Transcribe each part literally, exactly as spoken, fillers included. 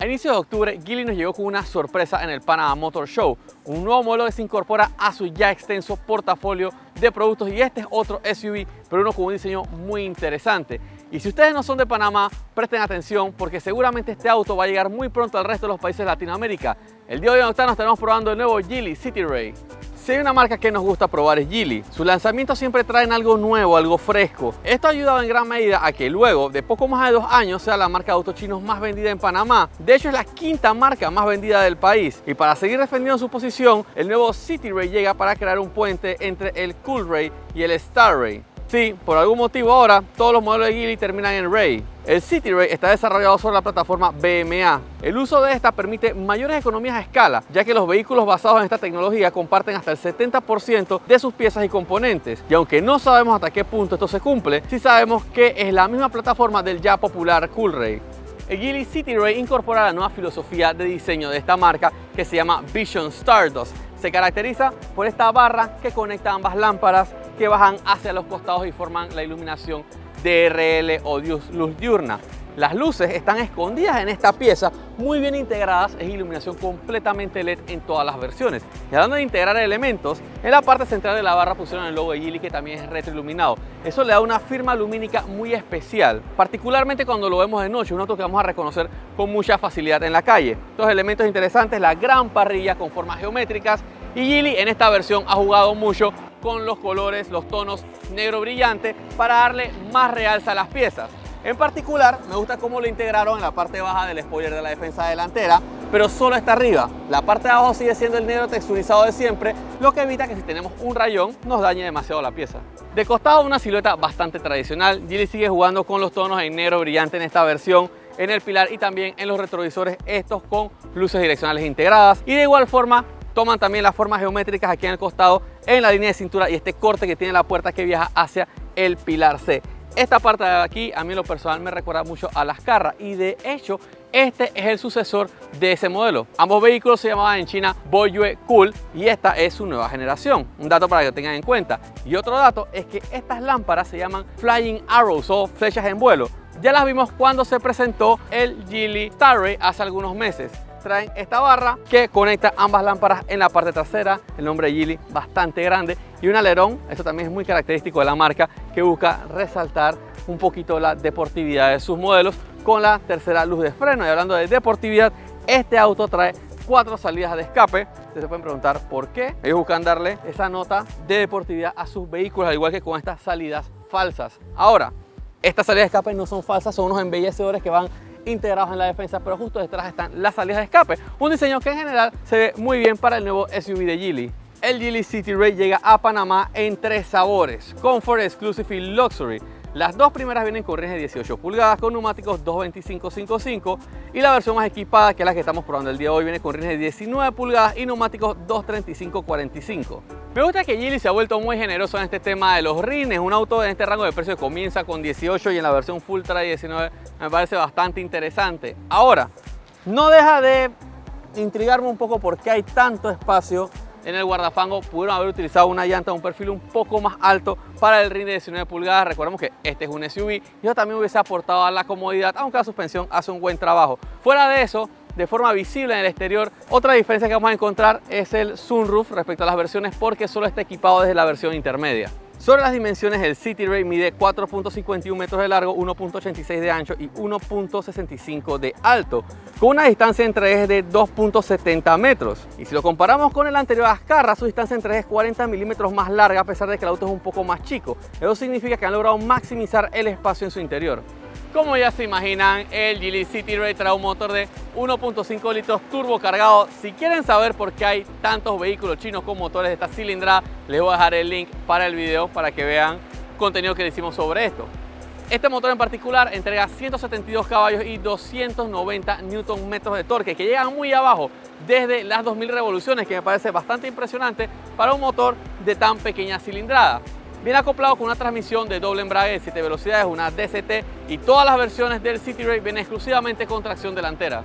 A inicios de octubre, Geely nos llegó con una sorpresa en el Panama Motor Show, un nuevo modelo que se incorpora a su ya extenso portafolio de productos, y este es otro S U V, pero uno con un diseño muy interesante. Y si ustedes no son de Panamá, presten atención porque seguramente este auto va a llegar muy pronto al resto de los países de Latinoamérica. El día de hoy en Octano estaremos probando el nuevo Geely City Ray. Si hay una marca que nos gusta probar es Geely. Sus lanzamientos siempre traen algo nuevo, algo fresco. Esto ha ayudado en gran medida a que luego de poco más de dos años sea la marca de autos chinos más vendida en Panamá. De hecho, es la quinta marca más vendida del país. Y para seguir defendiendo su posición, el nuevo City Ray llega para crear un puente entre el Cool Ray y el Star Ray. Sí, por algún motivo ahora todos los modelos de Geely terminan en Ray. El City Ray está desarrollado sobre la plataforma B M A. El uso de esta permite mayores economías a escala, ya que los vehículos basados en esta tecnología comparten hasta el setenta por ciento de sus piezas y componentes. Y aunque no sabemos hasta qué punto esto se cumple, sí sabemos que es la misma plataforma del ya popular Cool Ray. El Geely City Ray incorpora la nueva filosofía de diseño de esta marca que se llama Vision Stardust. Se caracteriza por esta barra que conecta ambas lámparas que bajan hacia los costados y forman la iluminación D R L o luz diurna. Las luces están escondidas en esta pieza, muy bien integradas, es iluminación completamente L E D en todas las versiones. Y hablando de integrar elementos, en la parte central de la barra pusieron el logo de Geely, que también es retroiluminado. Eso le da una firma lumínica muy especial, particularmente cuando lo vemos de noche, un auto que vamos a reconocer con mucha facilidad en la calle. Dos elementos interesantes: la gran parrilla con formas geométricas, y Geely en esta versión ha jugado mucho con los colores, los tonos negro brillante para darle más realza a las piezas. En particular, me gusta cómo lo integraron en la parte baja del spoiler de la defensa delantera, pero solo está arriba. La parte de abajo sigue siendo el negro texturizado de siempre, lo que evita que si tenemos un rayón nos dañe demasiado la pieza. De costado, una silueta bastante tradicional. Geely sigue jugando con los tonos en negro brillante en esta versión, en el pilar y también en los retrovisores, estos con luces direccionales integradas, y de igual forma toman también las formas geométricas aquí en el costado, en la línea de cintura y este corte que tiene la puerta que viaja hacia el pilar C. Esta parte de aquí a mí en lo personal me recuerda mucho a las Carra, y de hecho este es el sucesor de ese modelo. Ambos vehículos se llamaban en China Boyue Cool y esta es su nueva generación. Un dato para que lo tengan en cuenta. Y otro dato es que estas lámparas se llaman Flying Arrows o flechas en vuelo. Ya las vimos cuando se presentó el Geely Star Ray hace algunos meses. Traen esta barra que conecta ambas lámparas en la parte trasera, el nombre de Geely bastante grande, y un alerón. Esto también es muy característico de la marca, que busca resaltar un poquito la deportividad de sus modelos con la tercera luz de freno. Y hablando de deportividad, este auto trae cuatro salidas de escape. Ustedes se pueden preguntar por qué. Ellos buscan darle esa nota de deportividad a sus vehículos, al igual que con estas salidas falsas. Ahora, estas salidas de escape no son falsas, son unos embellecedores que van integrados en la defensa, pero justo detrás están las salidas de escape, un diseño que en general se ve muy bien para el nuevo S U V de Geely. El Geely City Ray llega a Panamá en tres sabores: Comfort, Exclusive y Luxury. Las dos primeras vienen con rines de dieciocho pulgadas con neumáticos dos veinticinco cincuenta y cinco, y la versión más equipada, que es la que estamos probando el día de hoy, viene con rines de diecinueve pulgadas y neumáticos dos treinta y cinco cuarenta y cinco. Me gusta que Geely se ha vuelto muy generoso en este tema de los rines. Un auto en este rango de precio comienza con dieciocho y en la versión Full trae diecinueve. Me parece bastante interesante. Ahora, no deja de intrigarme un poco por qué hay tanto espacio en el guardafango. Pudieron haber utilizado una llanta de un perfil un poco más alto para el rin de diecinueve pulgadas. Recordemos que este es un S U V y eso también hubiese aportado a la comodidad, aunque la suspensión hace un buen trabajo. Fuera de eso, de forma visible en el exterior, otra diferencia que vamos a encontrar es el sunroof respecto a las versiones, porque solo está equipado desde la versión intermedia. Sobre las dimensiones, el City Ray mide cuatro punto cincuenta y uno metros de largo, uno punto ochenta y seis de ancho y uno punto sesenta y cinco de alto, con una distancia entre ejes de dos punto setenta metros. Y si lo comparamos con el anterior Ascarra, su distancia entre ejes es cuarenta milímetros más larga, a pesar de que el auto es un poco más chico. Eso significa que han logrado maximizar el espacio en su interior. Como ya se imaginan, el Geely City Ray trae un motor de uno punto cinco litros turbo cargado. Si quieren saber por qué hay tantos vehículos chinos con motores de esta cilindrada, les voy a dejar el link para el video para que vean contenido que le hicimos sobre esto. Este motor en particular entrega ciento setenta y dos caballos y doscientos noventa newton metros de torque, que llegan muy abajo, desde las dos mil revoluciones, que me parece bastante impresionante para un motor de tan pequeña cilindrada. Viene acoplado con una transmisión de doble embrague de siete velocidades, una D C T, y todas las versiones del City Ray vienen exclusivamente con tracción delantera.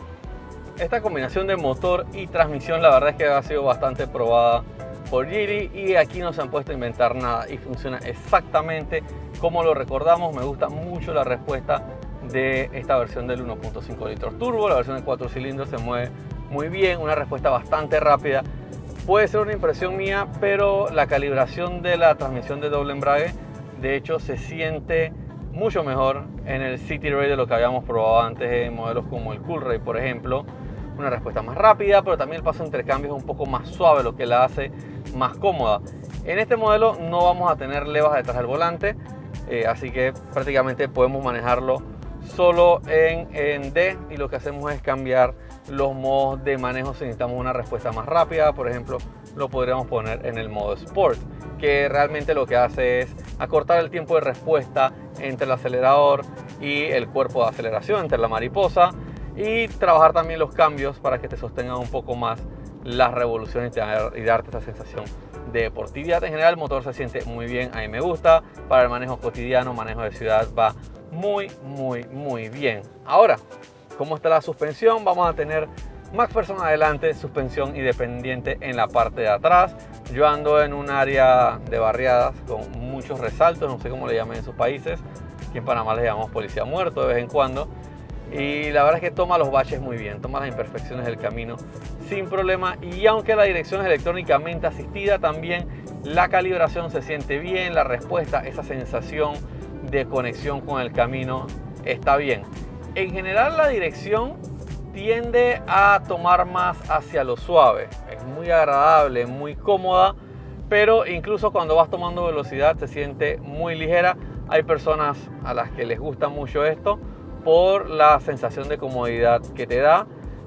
Esta combinación de motor y transmisión, la verdad es que ha sido bastante probada por Geely, y aquí no se han puesto a inventar nada y funciona exactamente como lo recordamos. Me gusta mucho la respuesta de esta versión del uno punto cinco litros turbo. La versión de cuatro cilindros se mueve muy bien, una respuesta bastante rápida. Puede ser una impresión mía, pero la calibración de la transmisión de doble embrague de hecho se siente mucho mejor en el City Ray de lo que habíamos probado antes en modelos como el Cool Ray, por ejemplo. Una respuesta más rápida, pero también el paso entre cambios es un poco más suave, lo que la hace más cómoda. En este modelo no vamos a tener levas detrás del volante, eh, así que prácticamente podemos manejarlo solo en, en D, y lo que hacemos es cambiar los modos de manejo si necesitamos una respuesta más rápida. Por ejemplo, lo podríamos poner en el modo Sport, que realmente lo que hace es acortar el tiempo de respuesta entre el acelerador y el cuerpo de aceleración, entre la mariposa, y trabajar también los cambios para que te sostengan un poco más las revoluciones y darte esta sensación de deportividad. En general el motor se siente muy bien, a mí me gusta. Para el manejo cotidiano, manejo de ciudad, va muy muy muy bien. Ahora, ¿cómo está la suspensión? Vamos a tener McPherson adelante, suspensión independiente en la parte de atrás. Yo ando en un área de barriadas con muchos resaltos, no sé cómo le llaman en sus países. Aquí en Panamá les llamamos policía muerto de vez en cuando. Y la verdad es que toma los baches muy bien, toma las imperfecciones del camino sin problema. Y aunque la dirección es electrónicamente asistida, también la calibración se siente bien, la respuesta, esa sensación de conexión con el camino está bien. En general la dirección tiende a tomar más hacia lo suave, es muy agradable, muy cómoda, pero incluso cuando vas tomando velocidad se siente muy ligera. Hay personas a las que les gusta mucho esto por la sensación de comodidad que te da,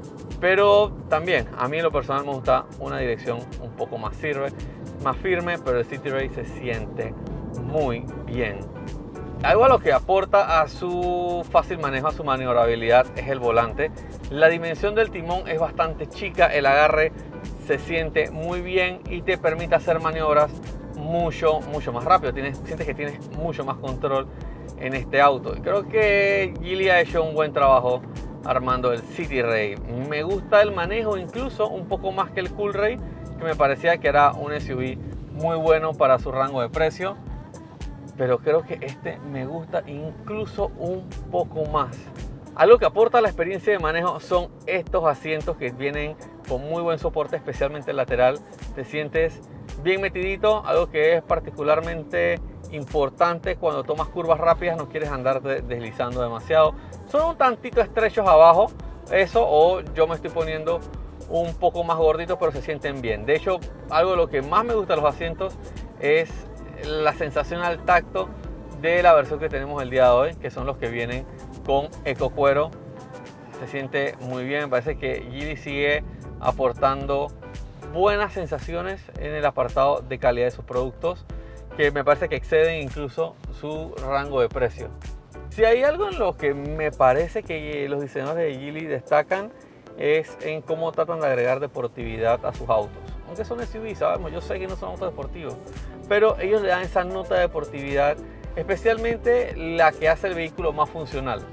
pero también a mí en lo personal me gusta una dirección un poco más firme, más firme, pero el City Ray se siente muy bien. Algo a lo que aporta a su fácil manejo, a su maniobrabilidad, es el volante. La dimensión del timón es bastante chica, el agarre se siente muy bien y te permite hacer maniobras mucho, mucho más rápido. Tienes, sientes que tienes mucho más control en este auto. Creo que Geely ha hecho un buen trabajo armando el City Ray. Me gusta el manejo incluso un poco más que el Cool Ray, que me parecía que era un S U V muy bueno para su rango de precio, pero creo que este me gusta incluso un poco más. Algo que aporta a la experiencia de manejo son estos asientos que vienen con muy buen soporte, especialmente el lateral. Te sientes bien metidito, algo que es particularmente importante cuando tomas curvas rápidas, no quieres andar deslizando demasiado. Son un tantito estrechos abajo, eso, o yo me estoy poniendo un poco más gordito, pero se sienten bien. De hecho, algo de lo que más me gusta de los asientos es la sensación al tacto de la versión que tenemos el día de hoy, que son los que vienen con ecocuero. Se siente muy bien, parece que Geely sigue aportando buenas sensaciones en el apartado de calidad de sus productos, que me parece que exceden incluso su rango de precio. Si hay algo en lo que me parece que los diseñadores de Geely destacan, es en cómo tratan de agregar deportividad a sus autos. Aunque son S U V, sabemos, yo sé que no son autos deportivos, pero ellos le dan esa nota de deportividad, especialmente la que hace el vehículo más funcional.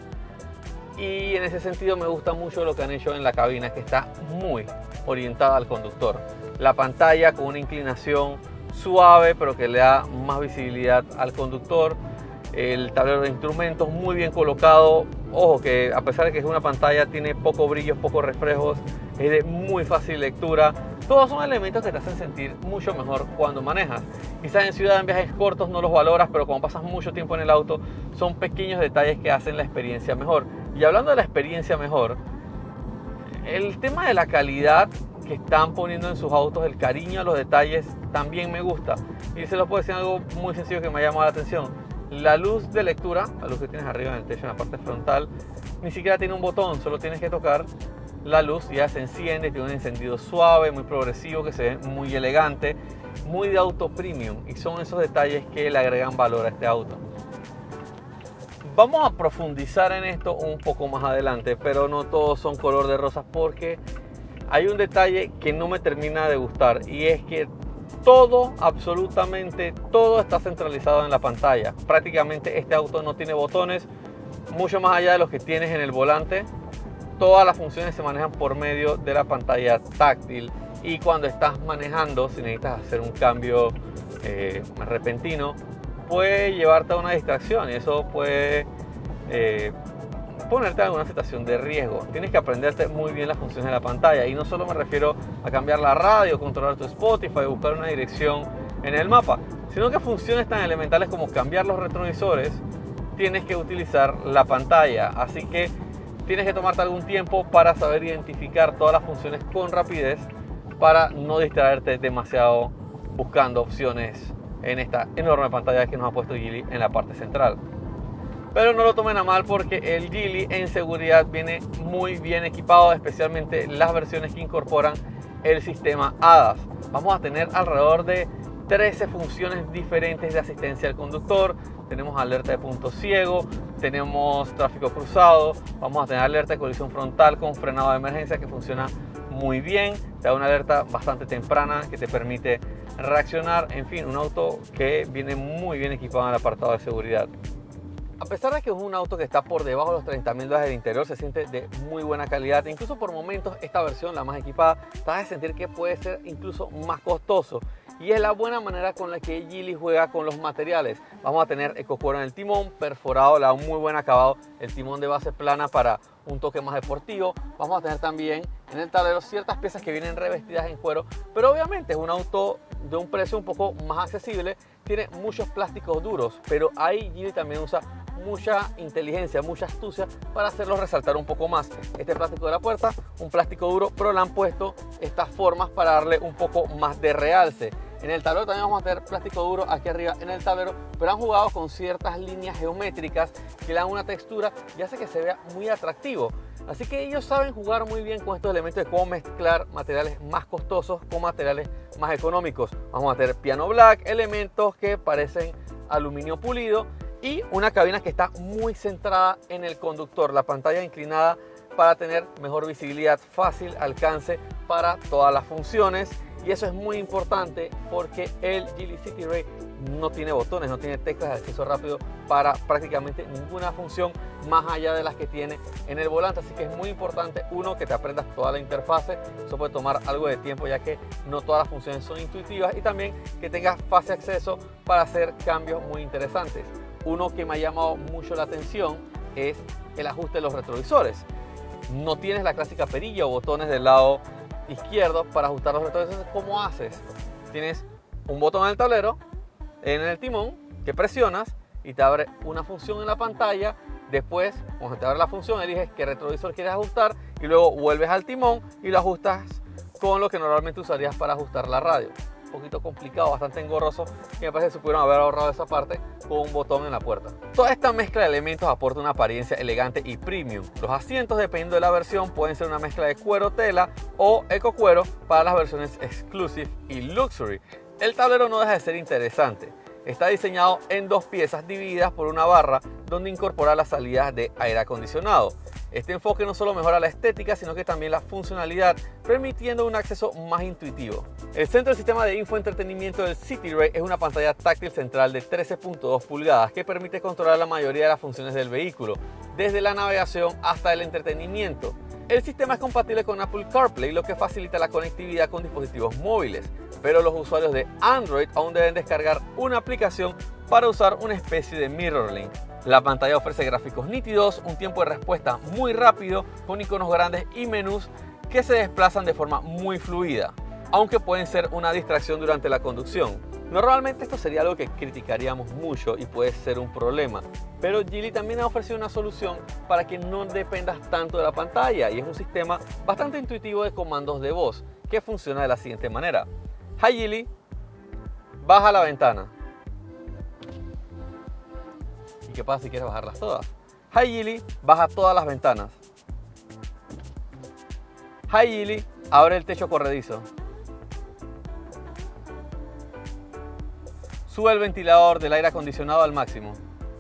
Y en ese sentido me gusta mucho lo que han hecho en la cabina, que está muy orientada al conductor. La pantalla con una inclinación suave, pero que le da más visibilidad al conductor. El tablero de instrumentos muy bien colocado. Ojo que a pesar de que es una pantalla, tiene poco brillo, pocos reflejos, es de muy fácil lectura. Todos son elementos que te hacen sentir mucho mejor cuando manejas. Quizás en ciudad, en viajes cortos, no los valoras, pero cuando pasas mucho tiempo en el auto, son pequeños detalles que hacen la experiencia mejor. Y hablando de la experiencia mejor, el tema de la calidad que están poniendo en sus autos, el cariño a los detalles, también me gusta. Y se los puedo decir algo muy sencillo que me ha llamado la atención. La luz de lectura, la luz que tienes arriba en el techo, en la parte frontal, ni siquiera tiene un botón, solo tienes que tocar la luz y ya se enciende. Tiene un encendido suave, muy progresivo, que se ve muy elegante, muy de auto premium, y son esos detalles que le agregan valor a este auto. Vamos a profundizar en esto un poco más adelante, pero no todos son color de rosas, porque hay un detalle que no me termina de gustar, y es que todo, absolutamente todo está centralizado en la pantalla. Prácticamente este auto no tiene botones, mucho más allá de los que tienes en el volante. Todas las funciones se manejan por medio de la pantalla táctil, y cuando estás manejando, si necesitas hacer un cambio eh, repentino, puede llevarte a una distracción, y eso puede eh, exponerte a alguna situación de riesgo. Tienes que aprenderte muy bien las funciones de la pantalla, y no solo me refiero a cambiar la radio, controlar tu Spotify, buscar una dirección en el mapa, sino que funciones tan elementales como cambiar los retrovisores, tienes que utilizar la pantalla. Así que tienes que tomarte algún tiempo para saber identificar todas las funciones con rapidez, para no distraerte demasiado buscando opciones en esta enorme pantalla que nos ha puesto Geely en la parte central. Pero no lo tomen a mal, porque el Geely en seguridad viene muy bien equipado, especialmente las versiones que incorporan el sistema A D A S. Vamos a tener alrededor de trece funciones diferentes de asistencia al conductor. Tenemos alerta de punto ciego, tenemos tráfico cruzado, vamos a tener alerta de colisión frontal con frenado de emergencia que funciona muy bien, te da una alerta bastante temprana que te permite reaccionar. En fin, un auto que viene muy bien equipado en el apartado de seguridad. A pesar de que es un auto que está por debajo de los treinta mil dólares de interior, se siente de muy buena calidad. Incluso por momentos esta versión, la más equipada, te vas a sentir que puede ser incluso más costoso. Y es la buena manera con la que Geely juega con los materiales. Vamos a tener ecocuero en el timón, perforado, le da un muy buen acabado. El timón de base plana para un toque más deportivo. Vamos a tener también en el tablero ciertas piezas que vienen revestidas en cuero. Pero obviamente es un auto de un precio un poco más accesible. Tiene muchos plásticos duros, pero ahí Geely también usa mucha inteligencia, mucha astucia para hacerlos resaltar un poco más. Este plástico de la puerta, un plástico duro, pero le han puesto estas formas para darle un poco más de realce. En el tablero también vamos a tener plástico duro aquí arriba en el tablero, pero han jugado con ciertas líneas geométricas que le dan una textura y hace que se vea muy atractivo. Así que ellos saben jugar muy bien con estos elementos de cómo mezclar materiales más costosos con materiales más económicos. Vamos a tener piano black, elementos que parecen aluminio pulido y una cabina que está muy centrada en el conductor. La pantalla inclinada para tener mejor visibilidad, fácil alcance para todas las funciones. Y eso es muy importante porque el Geely City Ray no tiene botones, no tiene teclas de acceso rápido para prácticamente ninguna función más allá de las que tiene en el volante. Así que es muy importante, uno, que te aprendas toda la interfase. Eso puede tomar algo de tiempo ya que no todas las funciones son intuitivas, y también que tengas fácil acceso para hacer cambios muy interesantes. Uno que me ha llamado mucho la atención es el ajuste de los retrovisores. No tienes la clásica perilla o botones del lado izquierdo para ajustar los retrovisores. ¿Cómo haces? Tienes un botón en el tablero, en el timón, que presionas y te abre una función en la pantalla. Después, cuando te abre la función, eliges qué retrovisor quieres ajustar y luego vuelves al timón y lo ajustas con lo que normalmente usarías para ajustar la radio. Un poquito complicado, bastante engorroso, y me parece que se pudieron haber ahorrado esa parte con un botón en la puerta. Toda esta mezcla de elementos aporta una apariencia elegante y premium. Los asientos, dependiendo de la versión, pueden ser una mezcla de cuero tela o ecocuero para las versiones Exclusive y Luxury. El tablero no deja de ser interesante. Está diseñado en dos piezas divididas por una barra donde incorpora las salidas de aire acondicionado. Este enfoque no solo mejora la estética, sino que también la funcionalidad, permitiendo un acceso más intuitivo. El centro del sistema de infoentretenimiento del City Ray es una pantalla táctil central de trece punto dos pulgadas que permite controlar la mayoría de las funciones del vehículo, desde la navegación hasta el entretenimiento. El sistema es compatible con Apple CarPlay, lo que facilita la conectividad con dispositivos móviles, pero los usuarios de Android aún deben descargar una aplicación para usar una especie de MirrorLink. La pantalla ofrece gráficos nítidos, un tiempo de respuesta muy rápido, con iconos grandes y menús que se desplazan de forma muy fluida, aunque pueden ser una distracción durante la conducción. Normalmente esto sería algo que criticaríamos mucho y puede ser un problema, pero Geely también ha ofrecido una solución para que no dependas tanto de la pantalla, y es un sistema bastante intuitivo de comandos de voz que funciona de la siguiente manera. Hi Geely, baja la ventana. ¿Y qué pasa si quieres bajarlas todas? Hi Geely, baja todas las ventanas. Hi Geely, abre el techo corredizo. Sube el ventilador del aire acondicionado al máximo.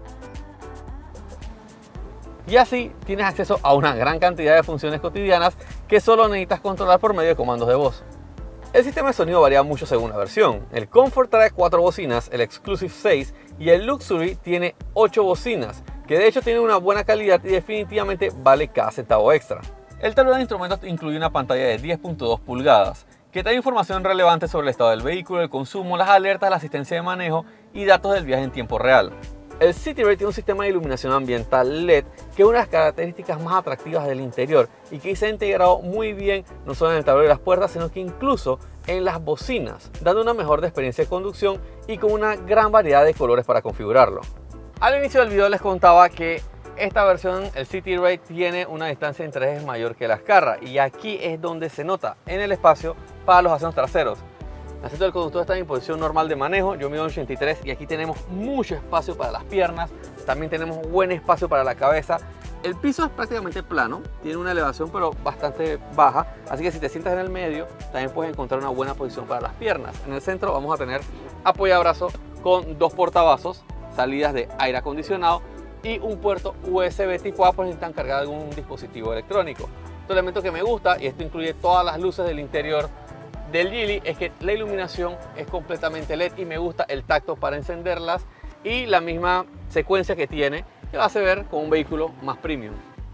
Y así tienes acceso a una gran cantidad de funciones cotidianas que solo necesitas controlar por medio de comandos de voz. El sistema de sonido varía mucho según la versión. El Comfort trae cuatro bocinas, el Exclusive seis y el Luxury tiene ocho bocinas, que de hecho tienen una buena calidad y definitivamente vale cada centavo extra. El tablero de instrumentos incluye una pantalla de diez punto dos pulgadas, que trae información relevante sobre el estado del vehículo, el consumo, las alertas, la asistencia de manejo y datos del viaje en tiempo real. El City Ray tiene un sistema de iluminación ambiental L E D que es una de las características más atractivas del interior y que se ha integrado muy bien no solo en el tablero de las puertas, sino que incluso en las bocinas, dando una mejor experiencia de conducción y con una gran variedad de colores para configurarlo. Al inicio del video les contaba que esta versión, el City Ray, tiene una distancia entre ejes mayor que la Scarra, y aquí es donde se nota en el espacio para los asientos traseros. El asiento del conductor está en posición normal de manejo, yo mido ochenta y tres y aquí tenemos mucho espacio para las piernas, también tenemos buen espacio para la cabeza. El piso es prácticamente plano, tiene una elevación pero bastante baja, así que si te sientas en el medio también puedes encontrar una buena posición para las piernas. En el centro vamos a tener apoyabrazo con dos portavasos, salidas de aire acondicionado y un puerto U S B tipo A por si están cargados algún dispositivo electrónico. Otro elemento que me gusta, y esto incluye todas las luces del interior del Geely, es que la iluminación es completamente L E D y me gusta el tacto para encenderlas y la misma secuencia que tiene, que lo hace ver como un vehículo más premium.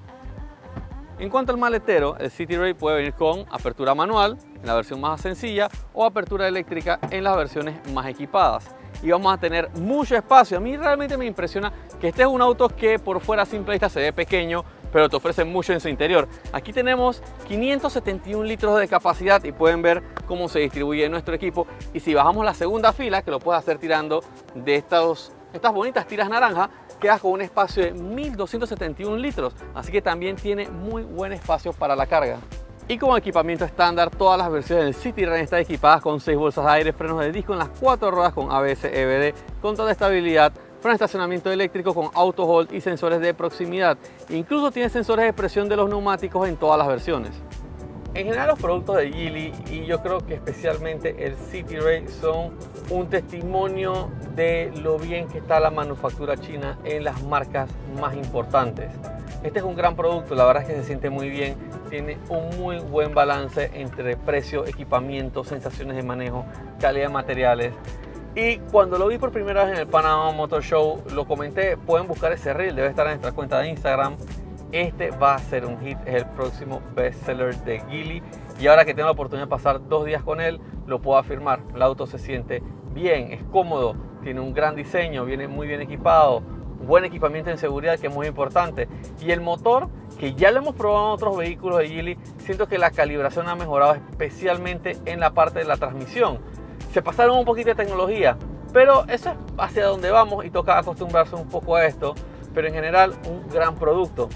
En cuanto al maletero, el City Ray puede venir con apertura manual en la versión más sencilla o apertura eléctrica en las versiones más equipadas. Y vamos a tener mucho espacio. A mí realmente me impresiona que este es un auto que por fuera a simple vista se ve pequeño, pero te ofrece mucho en su interior. Aquí tenemos quinientos setenta y un litros de capacidad y pueden ver cómo se distribuye nuestro equipo. Y si bajamos la segunda fila, que lo puedes hacer tirando de estos, estas bonitas tiras naranja, quedas con un espacio de mil doscientos setenta y un litros. Así que también tiene muy buen espacio para la carga. Y como equipamiento estándar, todas las versiones del City Ray están equipadas con seis bolsas de aire, frenos de disco en las cuatro ruedas con A B S E B D, control de estabilidad, freno de estacionamiento eléctrico con auto hold y sensores de proximidad. Incluso tiene sensores de presión de los neumáticos en todas las versiones. En general los productos de Geely, y yo creo que especialmente el City Ray, son un testimonio de lo bien que está la manufactura china en las marcas más importantes. Este es un gran producto, la verdad es que se siente muy bien, tiene un muy buen balance entre precio, equipamiento, sensaciones de manejo, calidad de materiales. Y cuando lo vi por primera vez en el Panama Motor Show, lo comenté, pueden buscar ese reel, debe estar en nuestra cuenta de Instagram. Este va a ser un hit, es el próximo bestseller de Geely. Y ahora que tengo la oportunidad de pasar dos días con él, lo puedo afirmar. El auto se siente bien, es cómodo, tiene un gran diseño, viene muy bien equipado, buen equipamiento en seguridad, que es muy importante. Y el motor, que ya lo hemos probado en otros vehículos de Geely, siento que la calibración ha mejorado especialmente en la parte de la transmisión. Se pasaron un poquito de tecnología, pero eso es hacia donde vamos y toca acostumbrarse un poco a esto. Pero en general, un gran producto.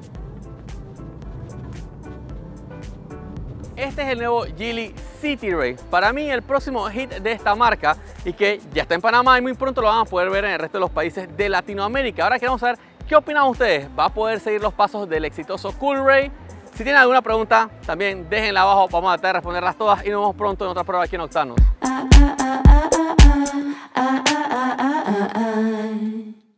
Este es el nuevo Geely City Ray, para mí el próximo hit de esta marca, y que ya está en Panamá y muy pronto lo van a poder ver en el resto de los países de Latinoamérica. Ahora queremos saber qué opinan ustedes. ¿Va a poder seguir los pasos del exitoso Cool Ray? Si tienen alguna pregunta, también déjenla abajo, vamos a tratar de responderlas todas y nos vemos pronto en otra prueba aquí en Octanos.